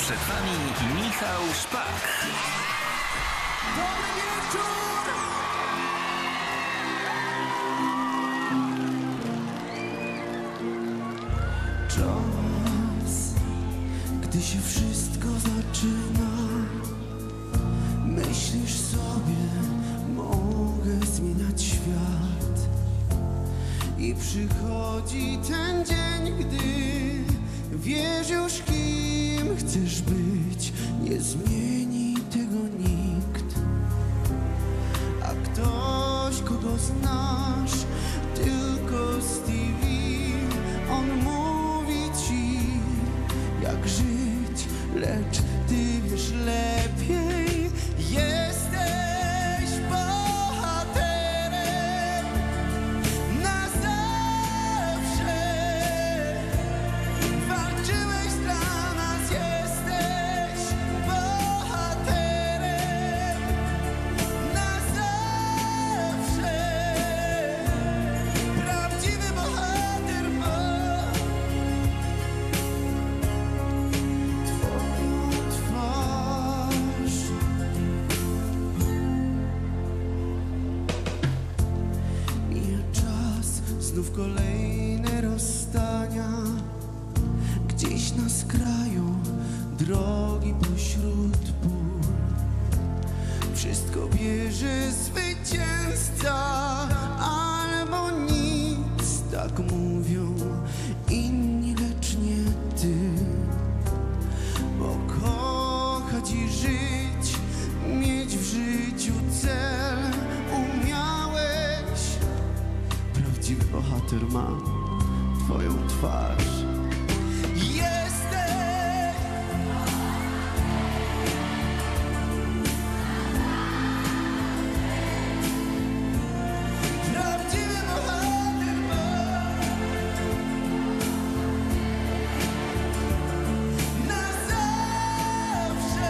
Przed Wami Michał Szpak. Dobry wieczór! Czas, gdy się wszystko zaczyna, myślisz sobie, mogę zmieniać świat. I przychodzi ten dzień, gdy wiesz już, kim chcesz być. Nie zmieni tego nikt. A ktoś, kogo znasz, tylko z TV, on mówi ci, jak żyć, lecz ty wiesz lepiej. Jesteś bohaterem na zawsze. Walczyłeś dla nas, jesteś bohaterem na zawsze. Prawdziwy bohater ma twoją twarz. Mija czas, znów kolejne rozstania, gdzieś na skraju drogi pośród pól. Wszystko bierze zwycięzca, albo nic, tak mówią inni, lecz nie ty. Bo kochać i żyć, mieć w życiu cel umiałeś. Prawdziwy bohater ma twoją twarz. Jesteś prawdziwy bohater ma na zawsze.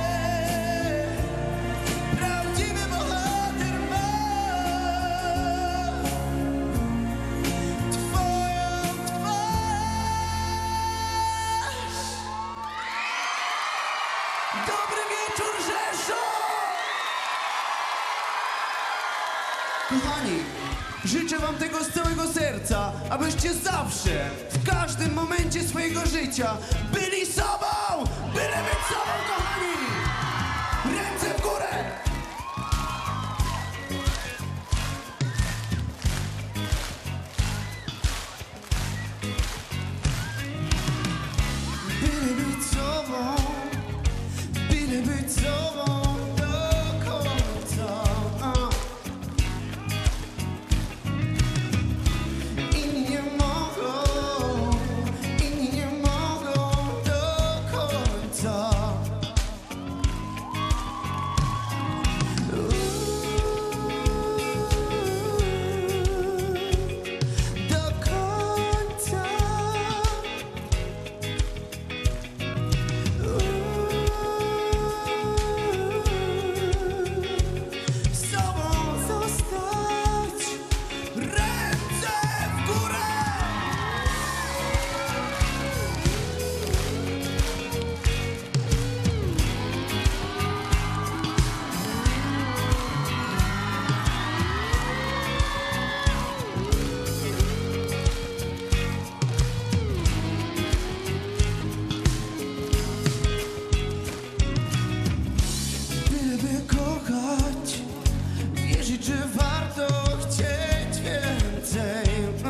Prawdziwy bohater ma twoją twarz. Dobry wieczór, Rzeszów! Kochani, życzę wam tego z całego serca, abyście zawsze, w każdym momencie swojego życia byli sobą! Byle być sobą, kochani! Ręce w górę! Byle być sobą, byle być sobą do końca. Inni nie mogą do końca. Do końca. Sobą zostać, ręce w górę! Byleby kochać, wierzyć, że warto chcieć więcej.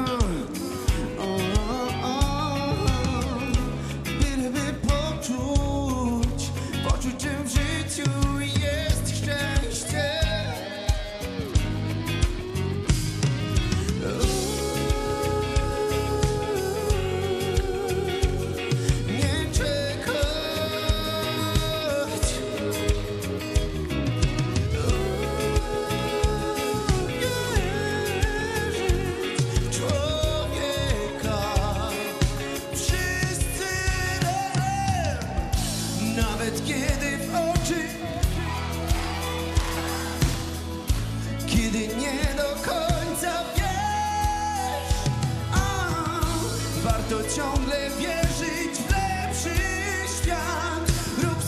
Byleby poczuć, czym w życiu jest szczęście. Nie czekać. Człowieka, wszyscy razem, nawet kiedy w oczy, kiedy nie do końca wiesz, warto ciągle wierzyć w lepszy świat. Rób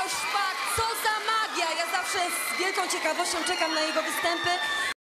Szpak, co za magia! Ja zawsze z wielką ciekawością czekam na jego występy.